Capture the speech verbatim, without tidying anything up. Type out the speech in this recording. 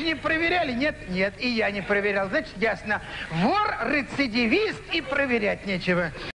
не проверяли? Нет? Нет, и я не проверял. Значит, ясно. Вор, рецидивист и проверять нечего.